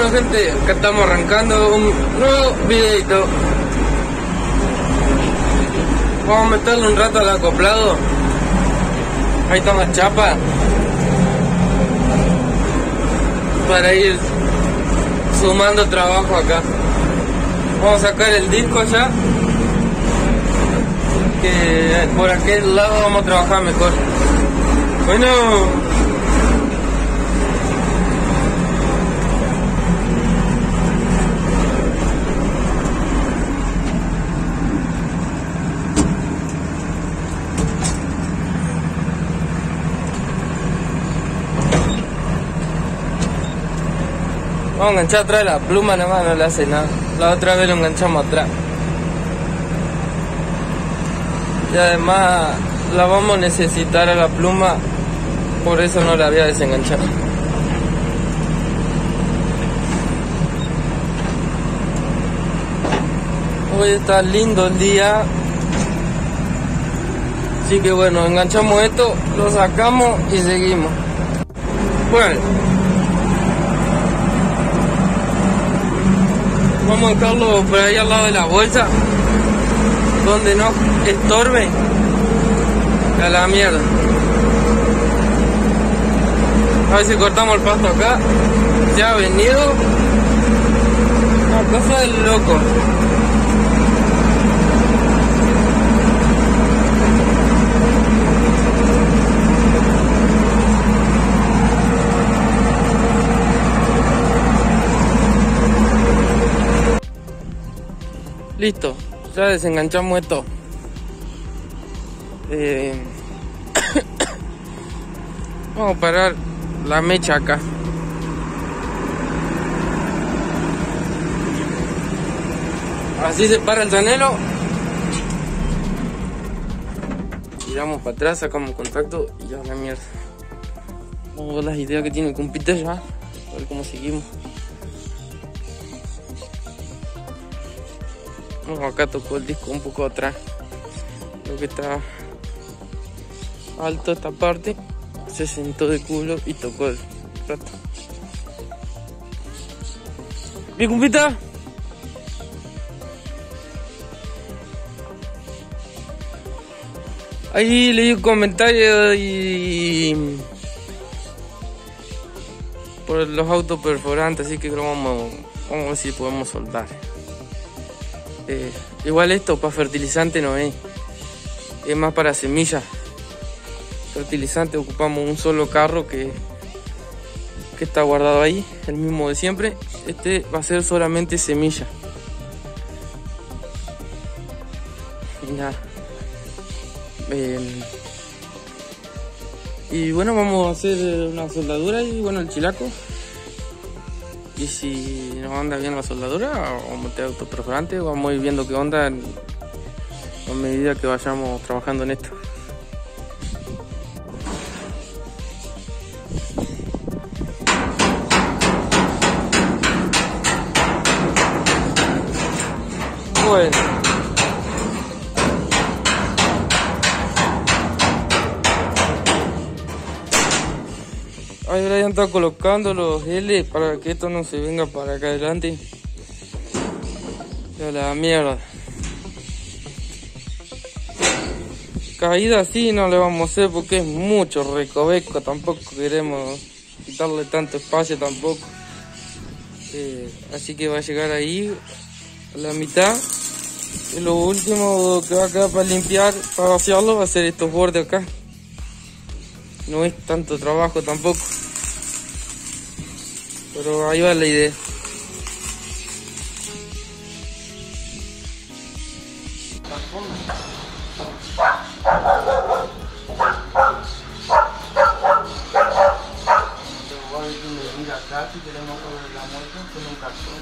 Bueno gente, acá estamos arrancando un nuevo videito. Vamos a meterle un rato al acoplado. Ahí está la chapa para ir sumando trabajo acá. Vamos a sacar el disco ya, que por aquel lado vamos a trabajar mejor. Bueno, vamos a enganchar atrás la pluma, nada más no le hace nada. La otra vez lo enganchamos atrás. Y además la vamos a necesitar a la pluma, por eso no la había desenganchado. Hoy está lindo el día, así que bueno, enganchamos esto, lo sacamos y seguimos. Bueno, vamos a dejarlo por ahí al lado de la bolsa, donde no estorbe. A la mierda. A ver si cortamos el pasto acá. Ya ha venido una cosa del loco. Listo, ya desenganchamos esto. Vamos a parar la mecha acá. Así se para el zanelo. Tiramos para atrás, sacamos contacto y ya la mierda. Vamos a ver las ideas que tiene el compita ya. A ver cómo seguimos. Acá tocó el disco un poco atrás, lo que está alto esta parte, se sentó de culo y tocó el plato. ¿Bien, compita? Ahí leí un comentario y por los autos perforantes, así que vamos a ver si podemos soldar. Igual esto para fertilizante no es más para semillas. Fertilizante ocupamos un solo carro que está guardado ahí, el mismo de siempre. Este va a ser solamente semilla. Y nada. Y bueno, vamos a hacer una soldadura y bueno, el chilaco. Y si nos anda bien la soldadura, vamos a meter autoperforante, vamos a ir viendo qué onda a medida que vayamos trabajando en esto. Bueno. Ahí Brian está colocando los L para que esto no se venga para acá adelante. Ya la mierda. Caída así no le vamos a hacer porque es mucho recoveco. Tampoco queremos quitarle tanto espacio tampoco. Así que va a llegar ahí a la mitad. Y lo último que va a quedar para limpiar, para vaciarlo, va a ser estos bordes acá. No es tanto trabajo tampoco, pero ahí va la idea. Acá si queremos sobre la muestra con un cartón.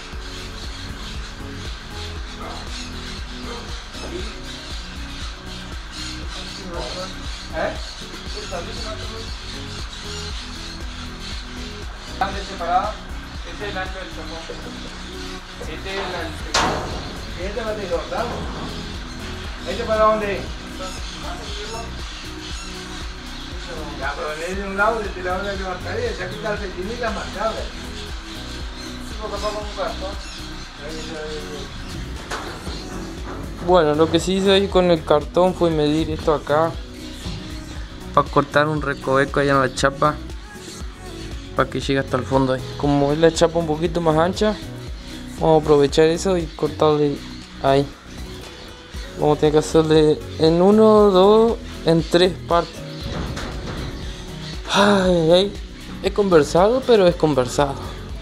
Están separadas. Este es el ancho del chocón. Este es el ancho. Este va a ser cortado. ¿Este para dónde? Ya, pero en ese de un lado, de este lado de la levantaría, ya quita el centímetro más tarde. Bueno, lo que sí hice ahí con el cartón fue medir esto acá para cortar un recoveco allá en la chapa para que llegue hasta el fondo ahí. Como es la chapa un poquito más ancha, vamos a aprovechar eso y cortarle ahí. Vamos a tener que hacerle en 1, 2, en 3 partes. Ay, ay. Es conversado, pero es conversado.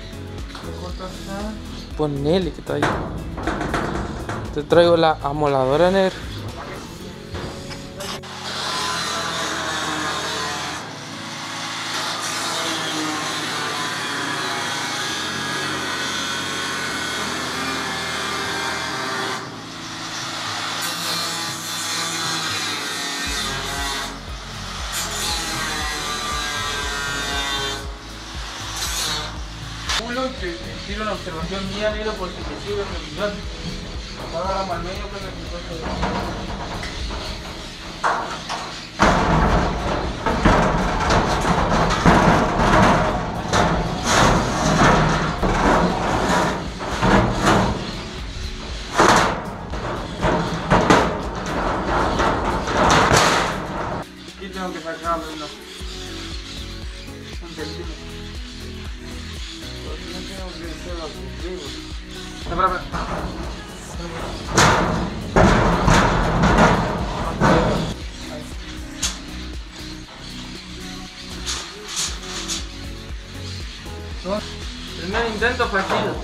Ponele que está ahí. Te traigo la amoladora negra. Que tiro una observación mía, negro, porque te sirve en realidad. Agarramos al medio con el que aquí tengo que sacarle un centímetro. Primer intento fallido.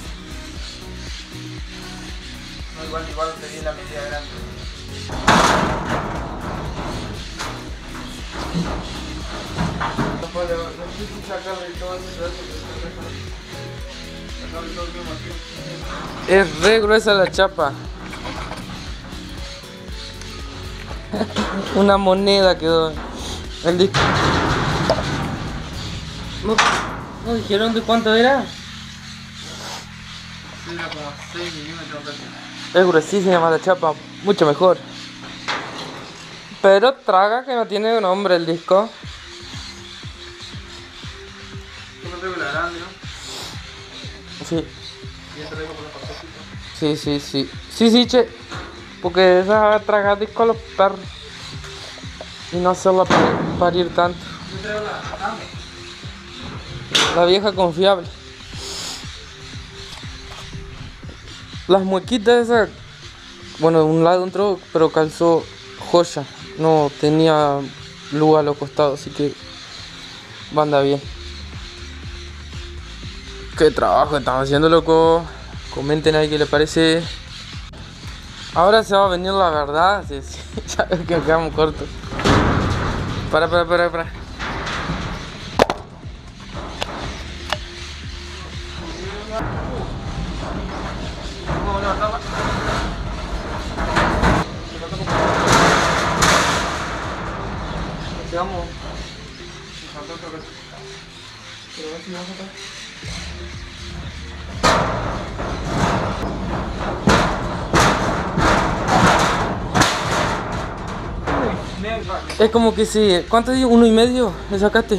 No, igual te di la medida grande. No sé si sacarle todo ese pedazo. Es re gruesa la chapa. Una moneda quedó. El disco. ¿No dijeron de cuánto era? Era como 6 milímetros casi. Es gruesísima la chapa, mucho mejor. Pero traga que no tiene nombre el disco. Yo me traigo la grande, ¿no? Sí. Sí, che. Porque esa traga disco a los perros. Y no hacerla parir tanto. Yo traigo la vieja confiable. Las muequitas esas. Bueno, de un lado entró, pero calzó joya. No tenía luz a los costados, así que anda bien. Qué trabajo estamos haciendo, loco. Comenten ahí qué les parece. Ahora se va a venir la verdad. Sí, ya ves que quedamos cortos. Para. Vamos. Es como que si... ¿Cuánto digo? 1,5 le sacaste.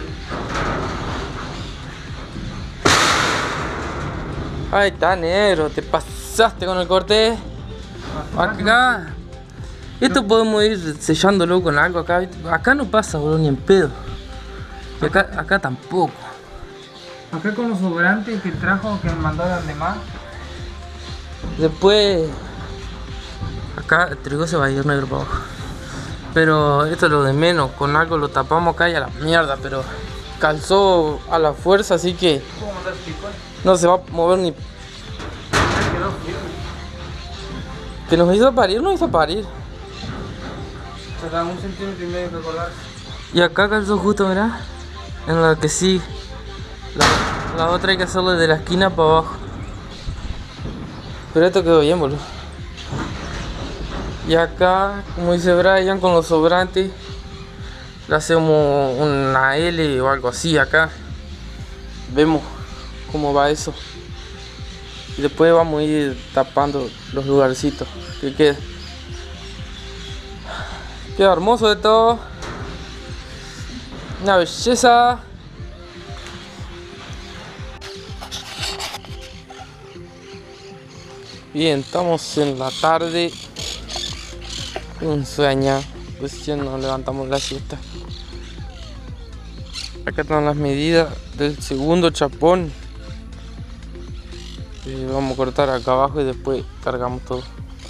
Ahí está, negro. Te pasaste con el corte. Acá. Esto podemos ir sellándolo con algo acá. Acá no pasa, boludo, ni en pedo. Y acá tampoco. Acá con los sobrantes que trajo, que mandaron de más. Después... Acá el trigo se va a ir negro para abajo. Pero esto es lo de menos. Con algo lo tapamos acá y a la mierda. Pero calzó a la fuerza, así que... no se va a mover ni... Que nos hizo parir, nos hizo parir. Se da 1,5 centímetros que colgar. Y acá calzó justo, mirá. En la que sí. La otra hay que hacerlo de la esquina para abajo. Pero esto quedó bien, boludo. Y acá, como dice Brian, con los sobrantes le hacemos una L o algo así acá. Vemos cómo va eso. Y después vamos a ir tapando los lugarcitos que queden. Queda hermoso de todo. Una belleza. Bien, estamos en la tarde. Un sueño. Recién nos levantamos la siesta. Acá están las medidas del segundo chapón. Vamos a cortar acá abajo y después cargamos todo.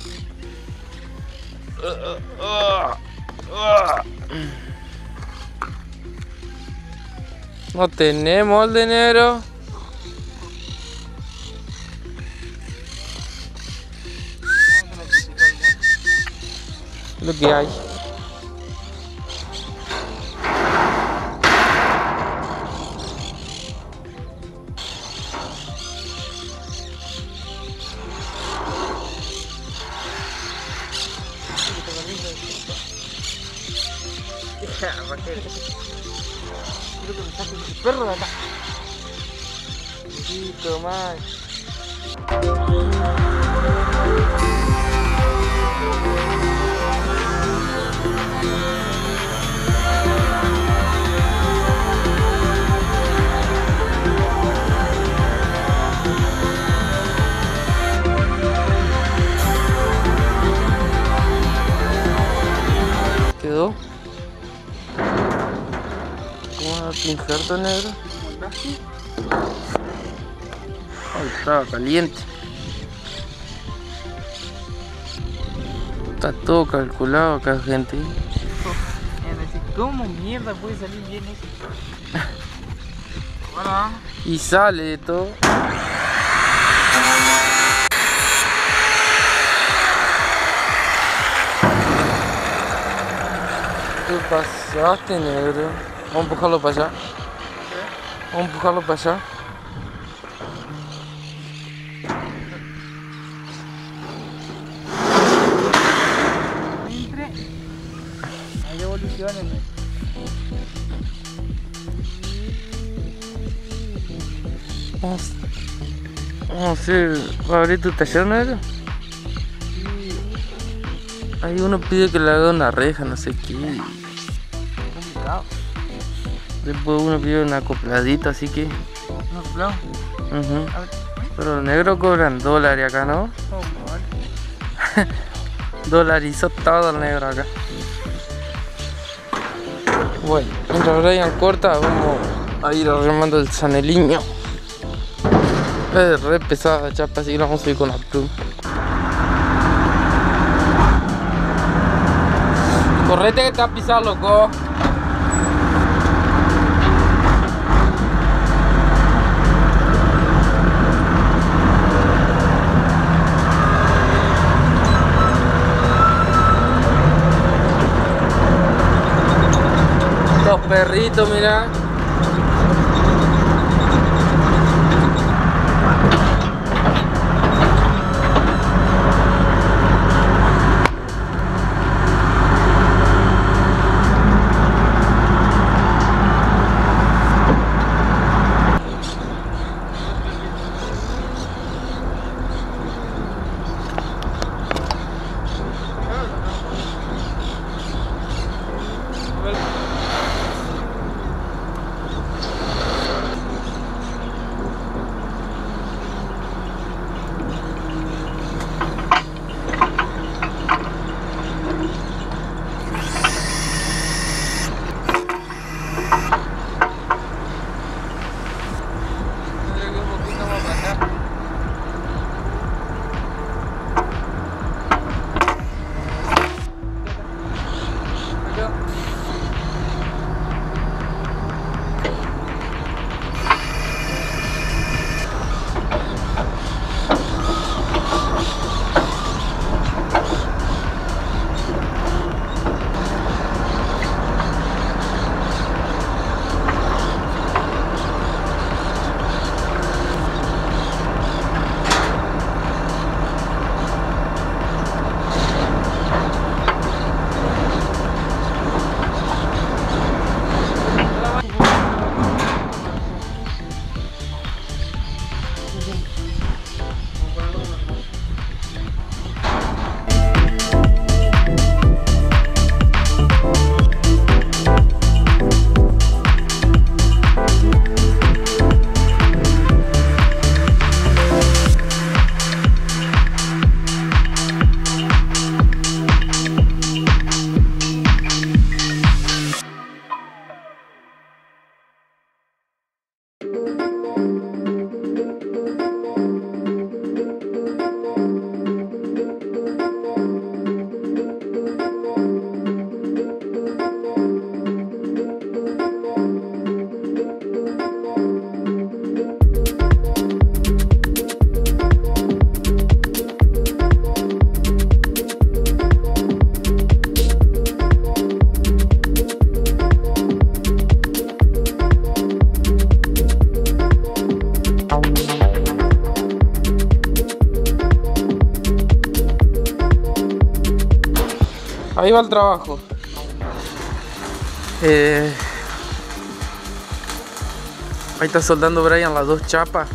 No tenemos el dinero. Lo que hay. Quiero que me saquen el perro de acá. Poquito más. ¿Quedó? ¿Cómo va tu injerto, negro? Ay, estaba caliente. Está todo calculado acá, gente. ¿Cómo mierda puede salir bien eso? Bueno, Y sale de todo. ¿Qué pasaste, negro? Vamos a empujarlo para allá. Vamos a empujarlo para allá. entre. Hay evoluciones. Vamos a hacer. ¿Va a abrir tu taller, negro? Ahí uno pide que le haga una reja, no sé qué. Complicado. Después uno pide una acopladita, así que. ¿No acoplado? A ver. Pero los negros cobran dólares acá, ¿no? ¿Cómo vale? Dolarizó todo el negro acá. Bueno, mientras Brian corta, vamos a ir armando el saneliño. Es re pesada la chapa, así que la vamos a ir con la pluma. Correte que te va a pisar, loco. Los perritos, mira. ahí va el trabajo. Ahí está soldando Brian las dos chapas.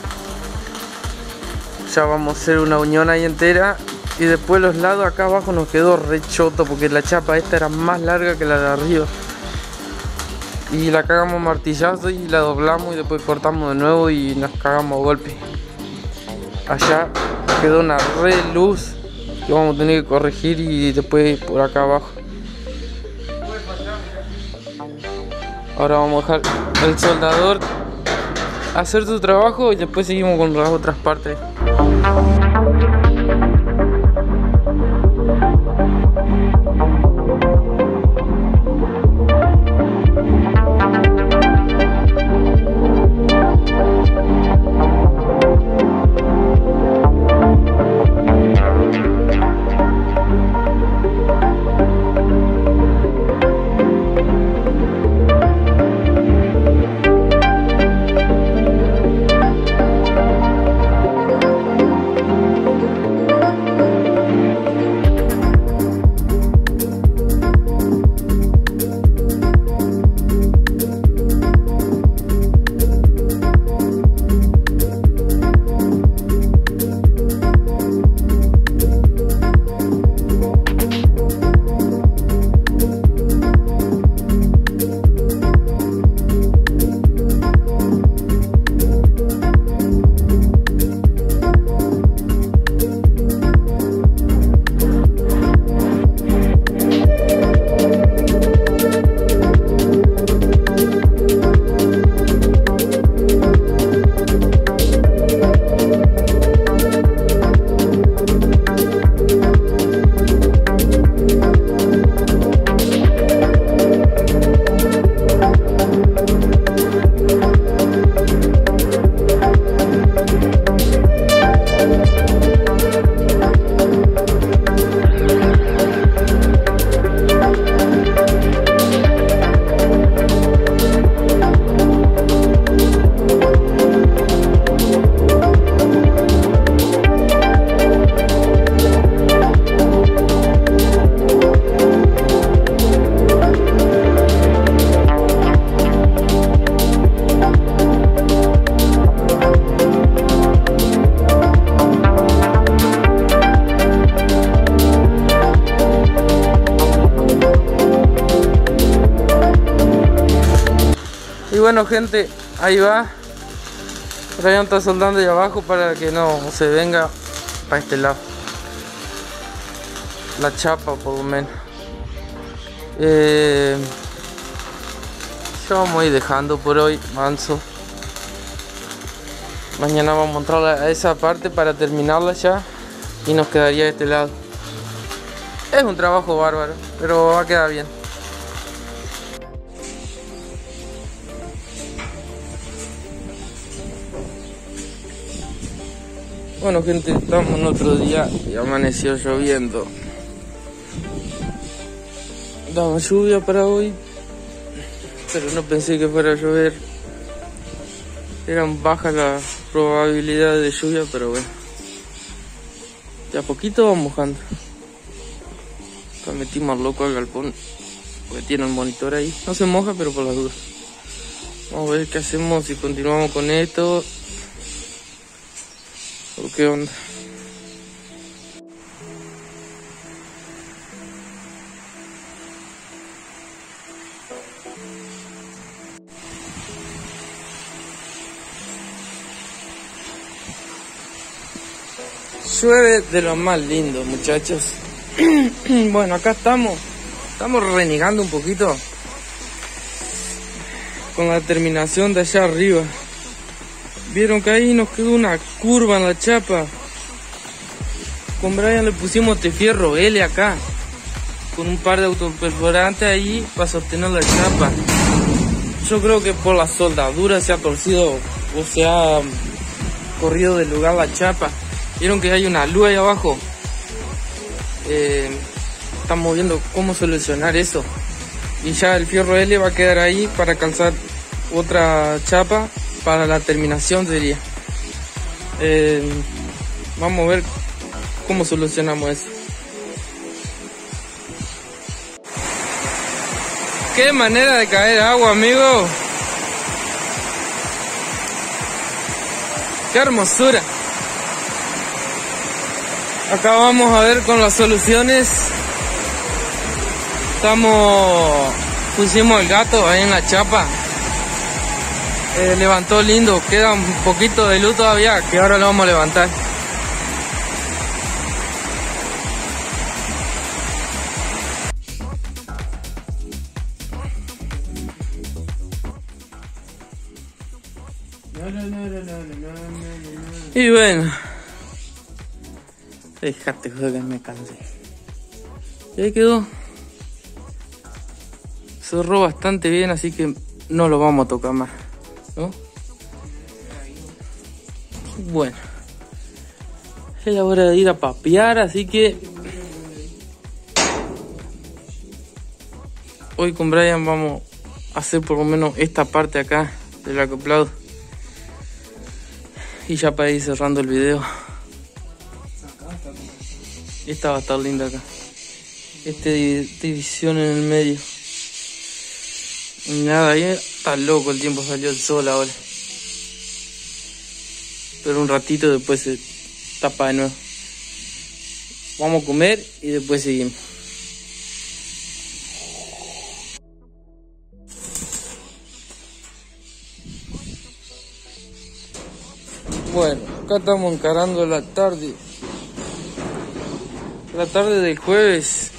Ya vamos a hacer una unión ahí entera. Y después los lados acá abajo nos quedó re choto, porque la chapa esta era más larga que la de arriba. Y la cagamos martillazo y la doblamos y después cortamos de nuevo y nos cagamos a golpe. Allá quedó una re luz que vamos a tener que corregir y después por acá abajo. Ahora vamos a dejar el soldador hacer su trabajo y después seguimos con las otras partes. Bueno gente, ahí va. Brian está soldando ahí abajo para que no se venga para este lado la chapa, por lo menos. Ya vamos a ir dejando por hoy, manso. Mañana vamos a entrar a esa parte para terminarla ya y nos quedaría de este lado. Es un trabajo bárbaro, pero va a quedar bien. Bueno gente, estamos en otro día y amaneció lloviendo. Daba lluvia para hoy, pero no pensé que fuera a llover. Eran bajas las probabilidades de lluvia, pero bueno. De a poquito vamos mojando. Acá metimos al loco al galpón, porque tiene el monitor ahí. No se moja, pero por las dudas. Vamos a ver qué hacemos, si continuamos con esto o qué onda. Llueve de lo más lindo, muchachos. Bueno, acá estamos renegando un poquito con la terminación de allá arriba. Vieron que ahí nos quedó una curva en la chapa. Con Brian le pusimos este fierro L acá, con un par de autoperforantes ahí para sostener la chapa. Yo creo que por la soldadura se ha torcido o se ha corrido del lugar la chapa. Vieron que hay una luz ahí abajo. Estamos viendo cómo solucionar eso. Y ya el fierro L va a quedar ahí para calzar otra chapa para la terminación, sería. Vamos a ver cómo solucionamos eso. qué manera de caer agua, amigo. Qué hermosura. Acá vamos a ver con las soluciones. Pusimos el gato ahí en la chapa. Levantó lindo, queda un poquito de luz todavía, que ahora lo vamos a levantar. Y bueno, déjate joder que me cansé. Y ahí quedó. Cerró bastante bien, así que no lo vamos a tocar más, ¿no? Bueno, es la hora de ir a papear, así que hoy con Brian vamos a hacer por lo menos esta parte acá del acoplado. Y ya para ir cerrando el video. Esta va a estar linda acá. División en el medio. Y nada, ahí está loco el tiempo, salió el sol ahora. Pero un ratito después se tapa de nuevo. Vamos a comer y después seguimos. Bueno, acá estamos encarando la tarde. La tarde del jueves.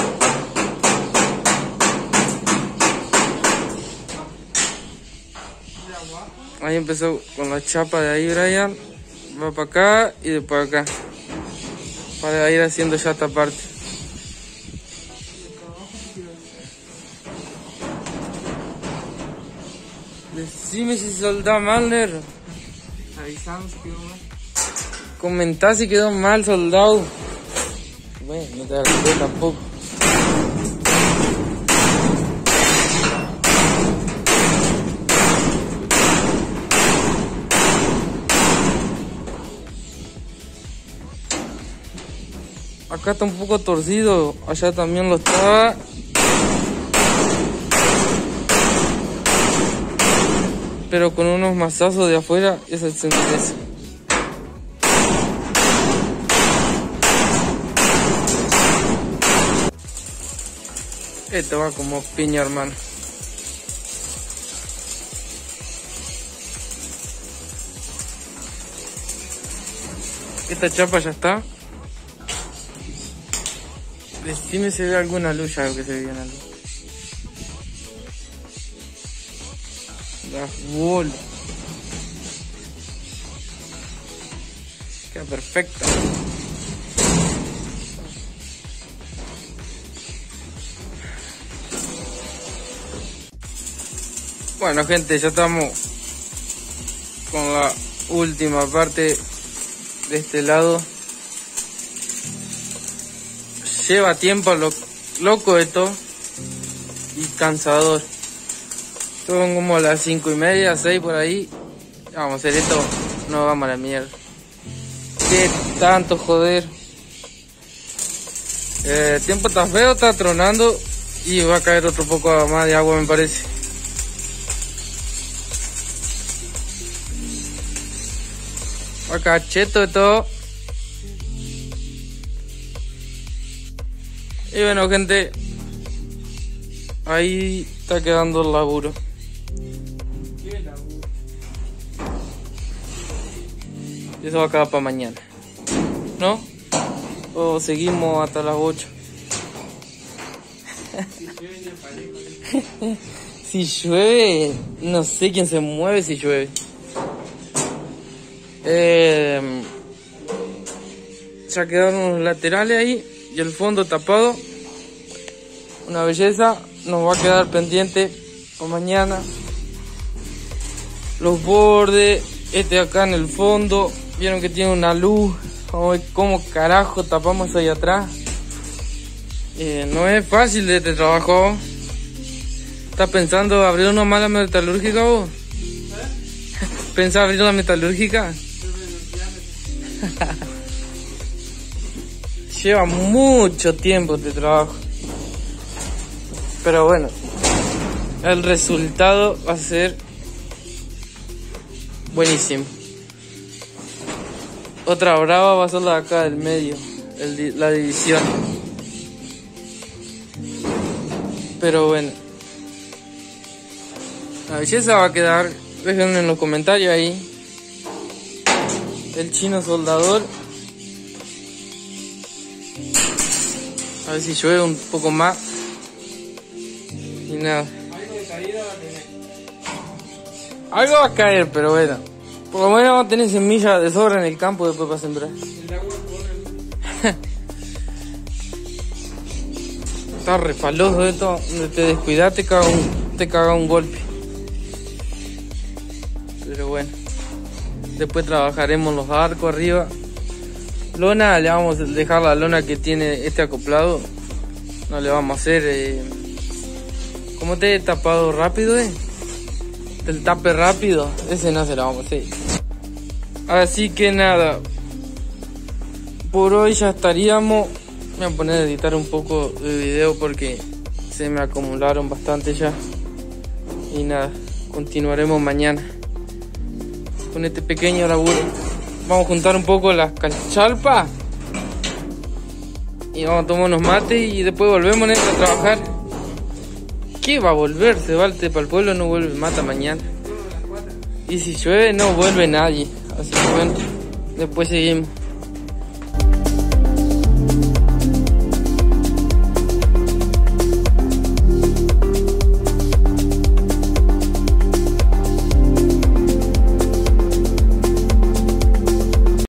Ahí empezó con la chapa de ahí, Brian. Va para acá y después acá. Para ir haciendo ya esta parte. Decime si soldá mal, Ner. Avisamos si quedó mal. Comentá si quedó mal, soldado. Bueno, no te agarré tampoco. Acá está un poco torcido, allá también lo estaba. Pero con unos mazazos de afuera, esa se endereza. Esto va como piña, hermano. Esta chapa ya está. Decime si ve alguna luz, ya veo que se ve bien la luz. La bola. Queda perfecta. Bueno, gente, ya estamos con la última parte de este lado. Lleva tiempo loco esto y cansador. Son como las 5:30, 6 por ahí. Vamos a hacer esto, no vamos a la mierda. Qué tanto joder. El tiempo está feo, está tronando y va a caer otro poco más de agua, me parece. Acá cheto de todo. Y bueno, gente, ahí está quedando el laburo. Y eso va a quedar para mañana, ¿no? O seguimos hasta las 8. Si llueve, no sé quién se mueve si llueve. Ya quedaron los laterales ahí y el fondo tapado. Una belleza. Nos va a quedar pendiente para mañana. Los bordes, este acá en el fondo. Vieron que tiene una luz. Vamos a ver cómo carajo tapamos ahí atrás. No es fácil de este trabajo. ¿Estás pensando abrir una mala metalúrgica vos? ¿Pensás abrir la metalúrgica? Lleva mucho tiempo este trabajo. Pero bueno, el resultado va a ser buenísimo. Otra brava va a ser la de acá del medio, la división. Pero bueno, la belleza va a quedar. Déjenme en los comentarios ahí el chino soldador. A ver si llueve un poco más. Y nada. Algo de caída va a tener. Algo va a caer, pero bueno. Por lo menos vamos a tener semillas de sobra en el campo después para sembrar. El agua corre. Está refaloso esto. Donde te descuidas te caga un golpe. Pero bueno. Después trabajaremos los arcos arriba. Lona, le vamos a dejar la lona que tiene este acoplado. No le vamos a hacer como te he tapado rápido, el tape rápido, ese no se lo vamos a hacer. Así que nada, por hoy ya estaríamos. Me voy a poner a editar un poco de video porque se me acumularon bastante ya. Y nada, continuaremos mañana con este pequeño laburo. Vamos a juntar un poco las cachalpas y vamos a tomar unos mates y después volvemos a trabajar. ¿Qué va a volver? Se va para el pueblo, no vuelve mata mañana. Y si llueve no vuelve nadie. Así que bueno, después seguimos.